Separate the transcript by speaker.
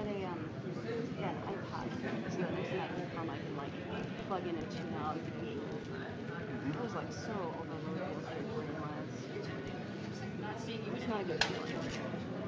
Speaker 1: yeah, an iPod. So there's an iPod I can like plug in and tune out. It was like so overloaded yesterday brain wise. It's not a good feeling.